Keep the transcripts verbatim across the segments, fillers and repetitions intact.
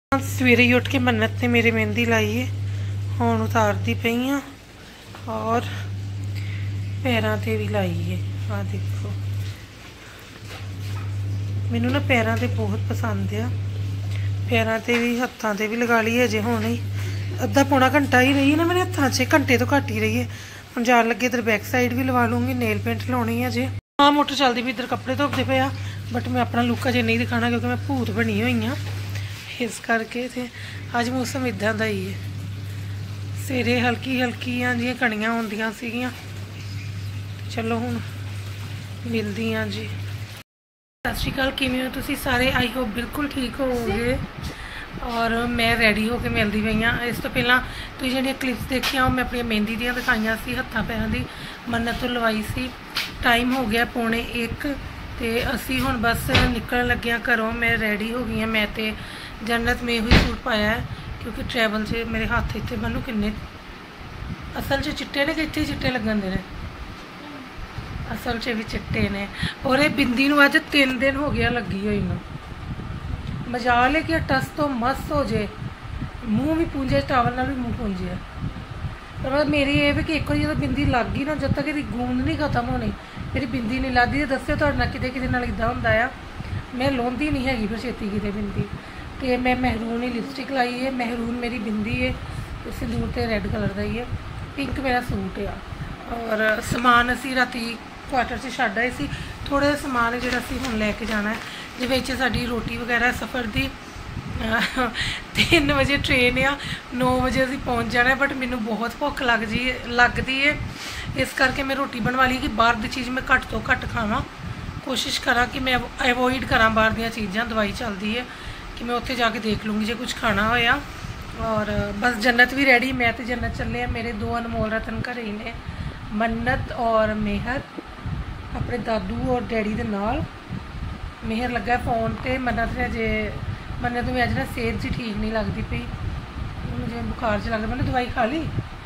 सवेरे ही उठ के मन्नत ने मेरी मेहंदी लाई है, हुण उतारती पई हाँ और पैरों ते भी लाई है। आ देखो मैनू ना पैरों ते बहुत पसंद आ, पैरों ते भी हत्थों ते भी लगा ली है। अजे हुणे ही अद्धा पौना घंटा ही रही है ना मेरे हत्थों से, घंटे तो घट ही रही है। हम जान लगे इधर बैक साइड भी लवा लूँगी, नेल पेंट लाउणी है अजे। हाँ मोटर चलती भी, इधर कपड़े धोते पे आ, बट मैं अपना लुक अजे नहीं दिखाना क्योंकि मैं भूत बनी हुई हाँ इस करके। ते अज मौसम इदा का ही है, सवेरे हल्की हल्कियां जी कणियां होंदियां सीगियां। चलो हुण मिलदी हाँ जी। सत श्री अकाल, किवें हो तुसीं सारे? आई होप बिल्कुल ठीक होवोगे। और मैं रेडी होकर मिलती पई हाँ। इस तो पहला तुसीं जिहड़ियां क्लिप्स देखियां मैं अपनी मेहंदी दियां दिखाइयां सी, हत्थां पैरां दी मन्नत तो लवाई सी। टाइम हो गया पौने एक, तो असी हुण बस निकलण लगे हाँ घरों। मैं रेडी हो गई हाँ, मैं तो जन्नत में ही सूट पाया है क्योंकि ट्रैवल से मेरे हाथ इतने मैनू किन्ने असल च चिट्टे ने कि इत्थे चिट्टे लगन दे ने, असल च भी चिट्टे ने। और ये बिंदी नूं अज तीन दिन हो गया लगी हुई नूं। मजाल है कि टस तो मस्त हो जाए, मूँह भी पूंजे, टावल नाल भी मूँह पूंजे। पर मतलब मेरी ये भी कि एक बार जो बिंदी लग गई ना, जब तक ये गूंद नहीं खत्म होनी मेरी बिंदी नहीं लगती। दस्यो तुहाडे नाल किते किते नाल इदां हुंदा आ, मैं लाउंदी नहीं हैगी फिर छेती किते बिंदी। तो मैं महरून ही लिपस्टिक लाई है, महरून मेरी बिंदी है, तो सिंदूर तो रेड कलर का ही है, पिंक मेरा सूट आ। और समान असी राती क्वार्टर से छड्ड आए सी, थोड़ा जिहा समान है जिहड़ा असीं हुण लैके जाना है। जिवें च साडी रोटी वगैरह सफ़र दी तीन बजे ट्रेन आ, नौ बजे असीं पहुँच जाना है। बट मैनू बहुत भुख लग जी लगती है, इस करके मैं रोटी बनवा ली कि बाहर की चीज़ मैं घट तो घट खावां, कोशिश करा कि मैं अवॉइड करा बाहर दी चीज़ां। दवाई चलती है कि मैं उत्थे जाके देख लूँगी जो कुछ खाना होया। और बस जन्नत भी रेडी, मैं तो जन्नत चले हैं। मेरे दो अनमोल रतन घरे ही ने, मन्नत और मेहर अपने दादू और डैडी दे नाल। मेहर लगा फ़ोन ते, मन्नत ने अजे मन्नत में अज ना सेहत जी ठीक नहीं लगती पई, मुझे बुखार च लगता। मैंने दवाई खा ली।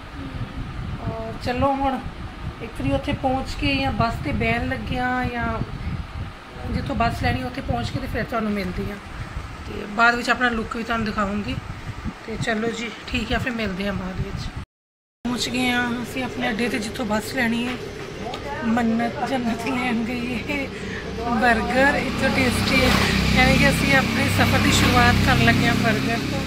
और चलो हुण एक बारी उत्थे पहुँच के या बस ते बहन लग्या या जितों बस लैनी उत्थे पहुँच के तो फिर तुहानूं मिलदी हाँ। तो बाद विच अपना लुक भी तुहानूं दिखाऊंगी। तो चलो जी ठीक है, फिर मिलते हैं बाद विच। पहुँच गए हाँ असीं अपने अड्डे ते जितों बस लैनी है। मन्नत जन्नत लैन गई है बर्गर, इतना टेस्टी है, यानी कि असीं अपने सफ़र की शुरुआत कर लगे हैं बर्गर तो।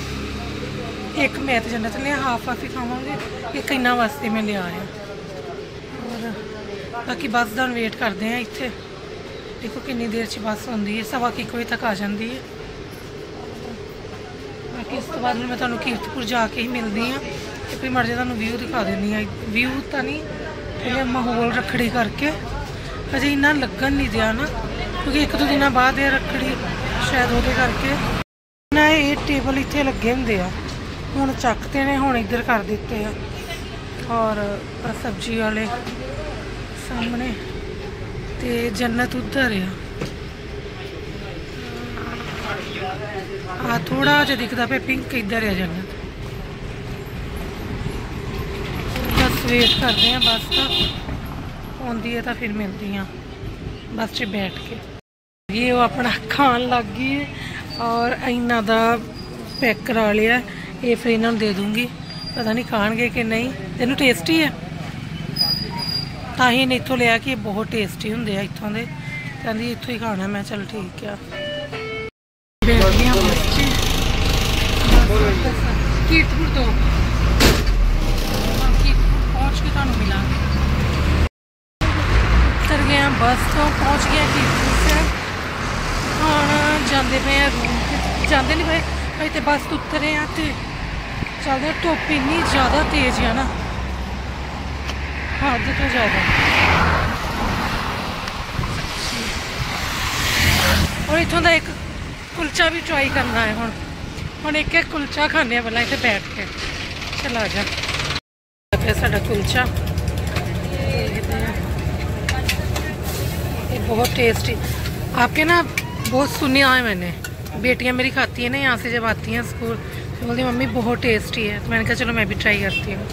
एक मैं तो जन्नत लिया हाफ हाफ ही खावांगे, एक इन्हां वास्ते मैं लिया है। और बाकी बस का वेट करते हैं इत्थे, देखो कितनी देर च बस आती है, सवा एक बजे तक आ जाती है। बाकी इस तो बाद मैं तुहानूं कीरतपुर जाके ही मिलती हाँ, तो फिर मर जा तुहानूं व्यू दिखा देनी हाँ। व्यू तो नहीं पहले माहौल रखड़ी करके अजे इन्ना लगन नहीं दिया ना, क्योंकि एक दो दिन बाद ये रखड़ी शायद वो करके ना ये टेबल इत्थे लगे होंगे आ, हुण चकते ने, हुण इधर कर दिते हैं। और सब्जी वाले सामने ते जन्नत उधर है आ, थोड़ा जिहा दिखता पे पिंक इधर है जन्नत। बस वेट करते हैं बस का, आती है तो फिर मिलती हाँ बस च बैठ के। ये वो अपना खान लग गई है और इन्हों का पैक करा लिया, ये फिर इन्होंने दे दूँगी, पता नहीं खाएंगे कि नहीं। तेनू टेस्टी है तां ही इन्हें इत्थों लिया कि ये बहुत टेस्टी होंगे इत्थों के, कहती इत्थों ही खाना। मैं चल ठीक है बैठ गई बस च कीरतपुर तो पहुँच के तुहानूं मिलांगे। उतर गए हैं बस तो, पहुँच गए कीरतपुर से, हुण जाते पे रूम जाते नहीं पे अभी तो बस तो उतरे हैं तो चलते। धुप्प इन्नी ज़्यादा तेज़ है ना, हद तो ज़्यादा। और इत्थों का एक कुलचा भी ट्राई करना है हुण हुण एक एक कुलचा खाने पहला इत्थे बैठ के। चला जा साडा कुलचा, ये बहुत टेस्टी। आपके ना बहुत सुना है मैंने, बेटियां मेरी खाती हैं ना यहाँ से, जब आती हैं स्कूल तो बोलती मम्मी बहुत टेस्टी है, तो मैंने कहा चलो मैं भी ट्राई करती हूँ।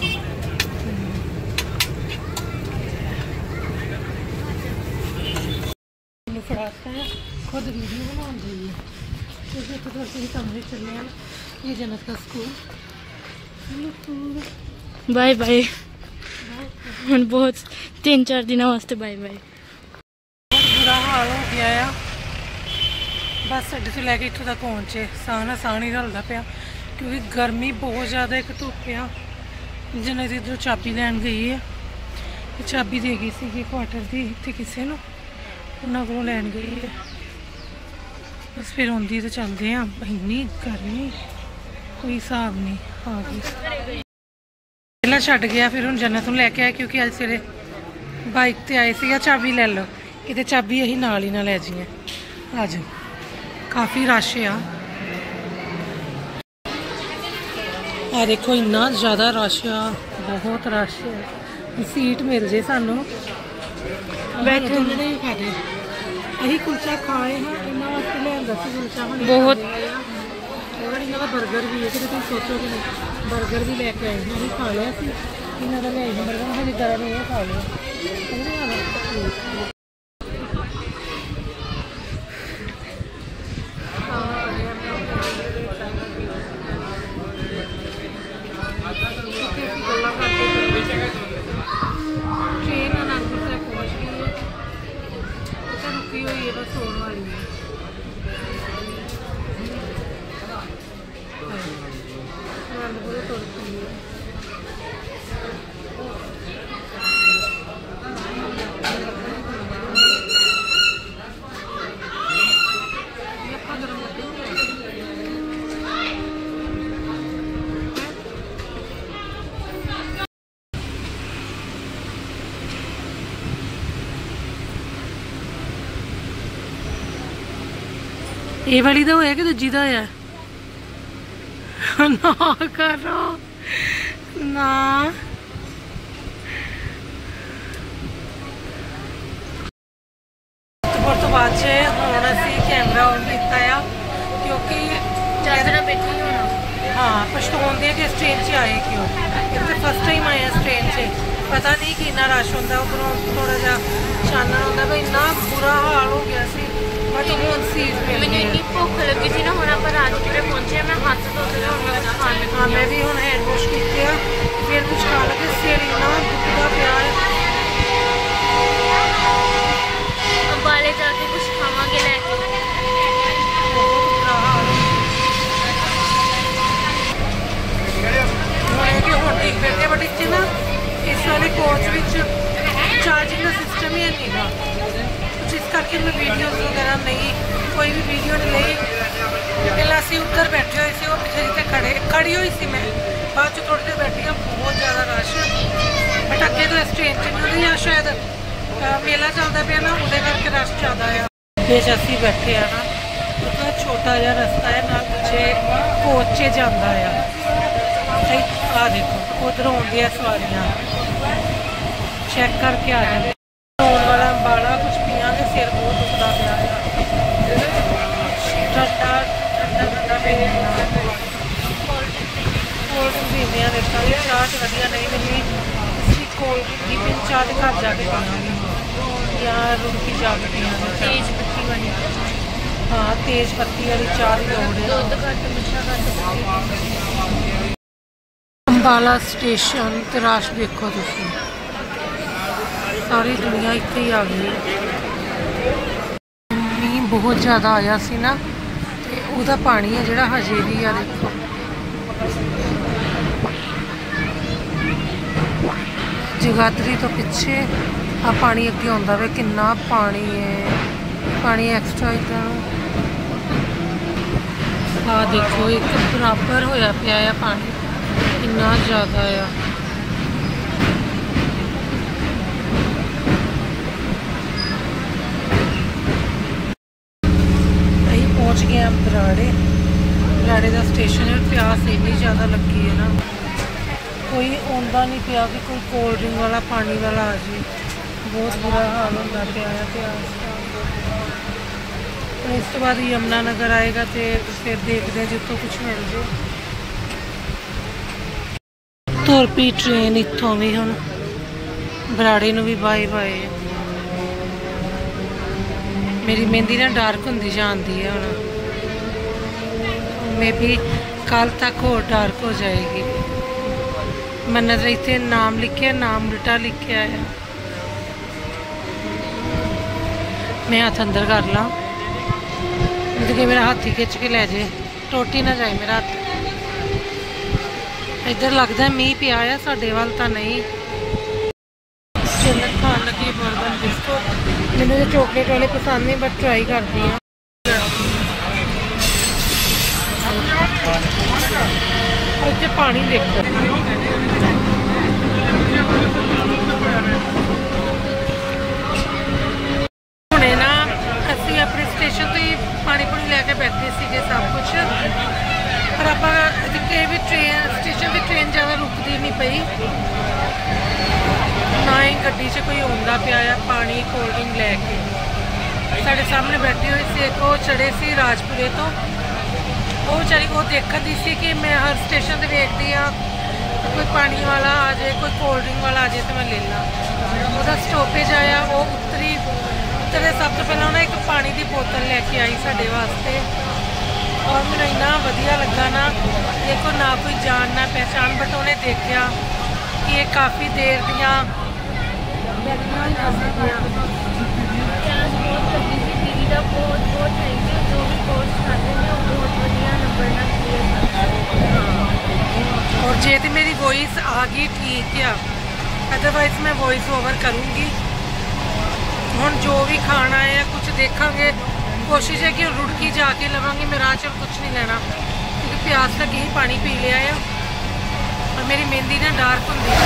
फड़ाता है खुद वीडियो बना दी है क्योंकि तो से ही कमरे चले हैं। ये जन्नत का स्कूल। Bye bye. हम बहुत तीन चार दिन वास्ते बाय बाय। बहुत बुरा हाल हो गया है। बस अड्डे से लैके इतों तक पहुँचे साह ना साह नहीं रलता पाया क्योंकि गर्मी बहुत ज़्यादा। एक धुप आ। जन्नत इधरों चाबी लैन गई है। चाबी दे गई सी क्वार्टर की इतने किसी को उन्होंने को लैन गई है। बस फिर आँदी तो चलते हैं। इन्नी गर्मी कोई हिसाब नहीं। आ गई पहला छड्ड गया फिर हम जन्नत में लैके आए क्योंकि अज सवेरे बाइक ते आए सी चाबी लै लो कि चाबी अं नाल ही ना लै जाइए। अज काफ़ी रश आ। आ देखो इन्ना ज़्यादा रश आ बहुत रश है। सीट मिल जाए सानू बैठे नहीं खाते। अही कुलचा खाए हाँ इन्होंने वास्ते लिया कुलचा बहुत और इन्हों का बर्गर भी है कि तुम सोचो कि बर्गर भी लैके आए अभी खा लिया इन्हों का लिया बर्गर हमें गर्म नहीं खा लिया। ट्रेन अनंदपुर तक पहुँच गई है। रुकी हुई है बस सोने वाली है। अनंदपुर तो रुकी है। ये वाली तो होया कि दूजी का होया ना करो ना। तो बाद हम असी कैमरा ऑन किया क्योंकि ज्यादा बैठे ही होना। हाँ पछताते कि इस ट्रेन से आए क्यों। एक तो फर्स्ट टाइम आए इस ट्रेन से पता नहीं कि इन्ना रश होंगे उपरों थोड़ा जा चानन होंगे पर इन्ना बुरा हाल हो गया सी। बट हूँ सीट मैंने इन्नी भुख लगी थी ना हूँ आप राजपुरे पहुंचे मैं हाथ धोते खाने। हाँ मैं भी हूँ हैंड वॉश किया फिर कुछ खा लगे सिर इन्ना दुखदा पिया है। अंबाले जाके कुछ खावांगे लैके। हूँ ठीक बैठे बट इतने ना इस वाले कोच में चार्जिंग का सिस्टम ही नहीं गा जिस करके मैं वीडियोस वगैरह नहीं कोई भी वीडियो नहीं ली। पहले असी उधर बैठे हुए थे वो पिछले जितने खड़े खड़ी हुई सी मैं बाद चो थोड़ी देर बैठी हाँ बहुत ज़्यादा रश। बट अगे तो इस ट्रेन च नहीं या शायद मेला चलता पाया ना वो करके रश ज़्यादा है। बेच असी बैठे हैं ना उतना छोटा जहा रस्ता है ना पिछे कोच जाता है। आ देखो उधर आउंदियां सवारियां चेक करके आ जाए। आने वाला अंबाला कुछ पिया के सिर बहुत दुखता पाया है। ठंडा ठंडा ठंडा कोल्ड ड्रिंक पीने देखा चाह तो वधिया नहीं मिली। इसकी कोल्ड ड्रिंक की पिन चाह तो घर जाके पीवांगे या रुड़की जाके पीवांगे तेज पत्ती वाली। हाँ तेज पत्ती वाली चाह की लोड़ है। दुध घट मिठा घट। अंबाला स्टेशन ते रश देखो तुसीं सारी दुनिया इत्थे ही आ गई। मींह बहुत ज़्यादा आया सी ना ते उहदा पानी है जिहड़ा हजे भी आ देखो। जगाधरी तो पिछे आ पानी अगे आउंदा वे किन्ना पानी है। पानी एक्सट्रा इधर आ देखो एक बराबर होया पिया है पानी इन्ना ज़्यादा आ। पहुँच गए हम बराड़े। बराड़े का स्टेशन है। प्यास इन्नी ज़्यादा लगी है ना कोई आंदा नहीं पिया कि कोई कोल्ड ड्रिंक वाला पानी वाला आ जाए। बहुत बुरा हाल होता पाया है प्यास का। इस तो बाद यमुना नगर आएगा तो फिर देखते हैं जितों कुछ मिल जाए। तुर पी ट्रेन इतों भी हम बराड़े नूं भी बाय बाय। मेरी मेहंदी ना डार्क होंदी जाती है हुण में भी कल तक और डार्क हो जाएगी। मैंने तो इतने नाम लिखे, नाम उल्टा लिखे है। मैं हाथ अंदर कर ला कि मेरा हाथ ही खिंच के ले जाए, टोटी ना जाए मेरा हाथ। इधर लगता है मीह पिया है, साडे वाल तो नहीं। चलत खान लगी बर्बन बिस्कुट। मैंने तो चॉकलेट वाले पसंद नहीं, बट ट्राई कर दी है। इतने पानी देखो, हुणे ना असी अपने स्टेशन तो ही पानी पूनी लैके बैठे थे सब कुछ, पर आप भी ट्रेन स्टेशन की ट्रेन ज़्यादा रुकती नहीं पई, ना ही गड्डी च कोई आंदा पिया पानी कोल्ड ड्रिंक लैके। साढ़े सामने बैठी हुई सी एक, वो चढ़े सी राजपुरे तो, वो बेचारी वो देखती सी कि मैं हर स्टेशन से देखती हाँ कोई पानी वाला आ जाए, कोई कोल्ड ड्रिंक वाला आ जाए तो मैं ले ला। वो स्टॉपेज आया, वो उतरी उतरे सब तो पहले उन्हें एक पानी की बोतल लेके आई साढ़े वास्ते, और मैंने इन्ना वधिया लगा ना। देखो ना कोई जान ना पहचान, बट उन्हें देखा कि ये काफ़ी देर दियाँ और जे तो मेरी वॉइस आ गई ठीक है, अदरवाइज मैं वॉइस ओवर करूँगी। हम जो भी खाना है कुछ देखांगे, कोशिश है कि रुड़की जाके लवांगे। मैं राह चल कुछ नहीं लेना क्योंकि प्यास लगी ही पानी पी लिया है, और मेरी मेहंदी ना डार्क होंगी।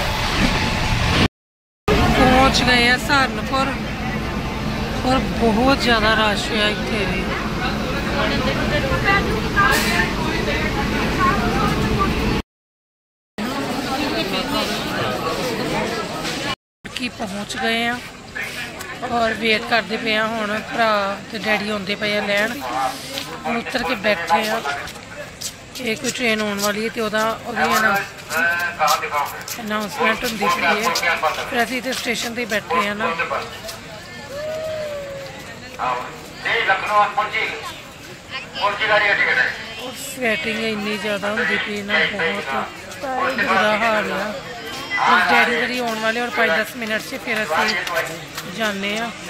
पहुँच गए हैं सहारनपुर, और बहुत ज़्यादा रश है इतने भी। की पहुँच गए हैं और वेट करते पे हैं। हुण भरा ते डैडी आउंदे पे लैन, हुण उतर के बैठे हैं। ये कोई ट्रेन आने वाली है तो अनाउंसमेंट होंदी पई है, फिर असीं इत्थे स्टेशन ते बैठे हैं ना। स्वेटिंग इन्नी ज़्यादा होंदी पई ना, बहुत बुरा हाल है। डैडी मेरी आने वाले और पाँच दस मिनट से फिर असीं जाने।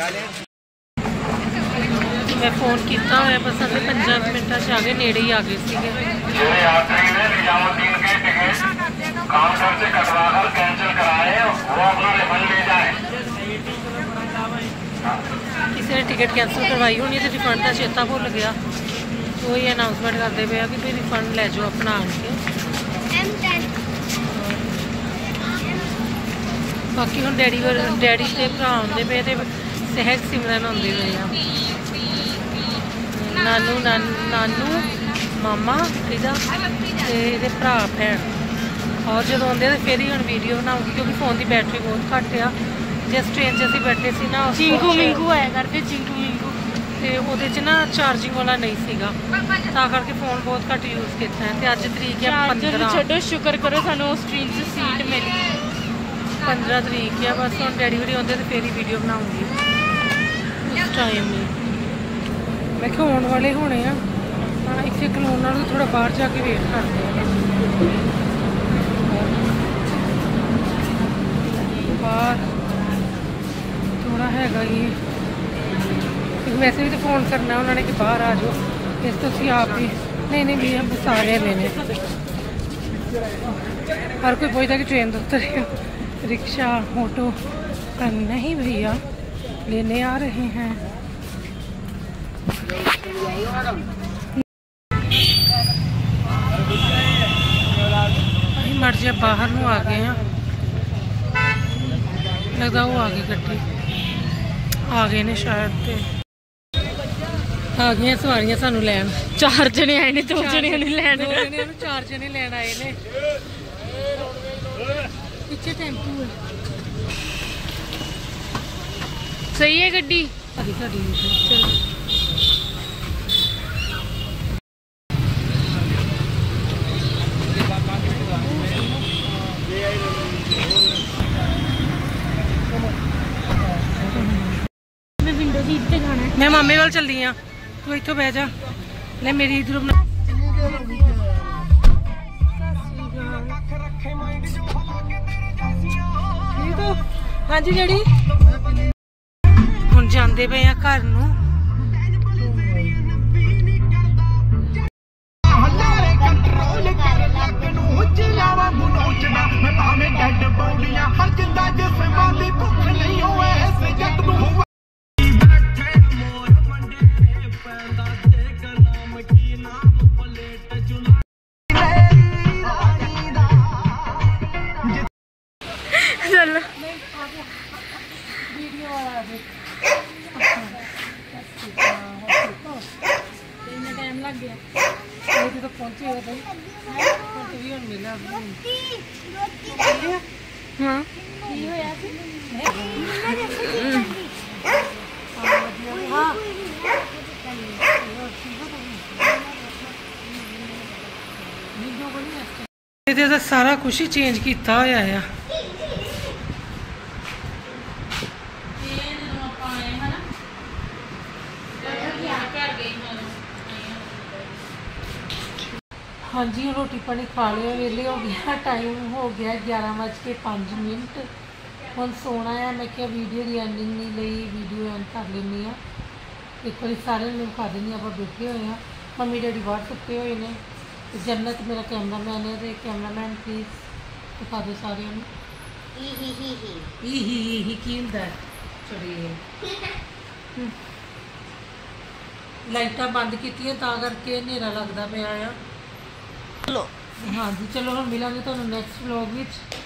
मैं फोन किया है, बस अगले पंजा मिनटा च आ गए, नेड़े ही आ गए थे। किसी ने टिकट कैंसिल करवाई होनी तो रिफंड का चेता भुल गया, तो ये अनाउंसमेंट करते पे कि भाई रिफंड लै जाओ अपना आन के। बाकी हम डैडी डैडी के भरा आते पे तो सहज सिमरन आते पे, नानू नान नानू मामा इहदा ते इहदे भरा भैन। और जो आते तो फिर ही हम वीडियो बनाऊँगी क्योंकि फोन की बैटरी बहुत घट आ। जिस ट्रेन से असीं बैठे सी ना, चिंकू मिंकू आया करते चिंकू मिंकू, तो वो ना चार्जिंग वाला नहीं सीगा, तां करके फोन बहुत घट यूज़ किया है। तो अज तरीक है पंद्रह, छड्डो शुक्र करो सानू उस ट्रेन से सीट मिली। पंद्रह तरीक है, बस हम डैडी वरी आते तो फिर ही वीडियो बनाऊँगी उस टाइम ही। मैं क्या आने वाले होने हैं, इतने खलोन नालों थोड़ा बाहर जाके वेट करते हैं। बाहर थोड़ा हैगा ये, वैसे भी तो फोन करना उन्होंने कि बाहर आ जाओ, इस तो असीं आप भी नहीं नहीं भी हम सारे लेने। हर कोई पूछता कि ट्रेन तो उतरे, रिक्शा ऑटो का नहीं भैया, लेने आ रहे हैं। अभी मर जाए बाहर नूं आ गए हैं, लगता वो आ गई गड्डी, आ गए ने शायद ते आ गई सवारियां सानू लैन। चार जने आए ने, दो जने ने लैन, दो जने चार जने लैन आए ने। पीछे टेंपू है, सही है गड्डी साडी साडी चलो। मैं मामे वाल चलदी हाँ, तू इत्थों बह जा। ले मेरी इधरों हाँ जी डैडी हुण जांदे पे आ घर नूं चलो टाइम लग गया तो पहुंचे हो भाई भी हुण मिला हाँ ਇਹਦੇ ਤਾਂ ਸਾਰਾ ਕੁਝ ਹੀ ਚੇਂਜ ਕੀਤਾ ਹੋਇਆ ਆ हाँ जी रोटी पानी खा लिया वेले हो गया टाइम हो गया ग्यारह बज के पाँच मिनट हम सोना है मैं क्या वीडियो की एंडिंग नहीं लई वीडियो एंड कर लेनी है एक बार सारे खा देनी आप बैठे हुए हैं मम्मी डैडी बाहर सुते हुए हैं जन्नत मेरा कैमरामैन है तो कैमरामैन प्लीज दिखा दो सारे ही ही ही की होंदा चलिए लाइटा बंद कीतियां तां करके हनेरा लगदा पिया आ चलो हाँ जी चलो हम मिलेंगे तो नेक्स्ट व्लॉग विच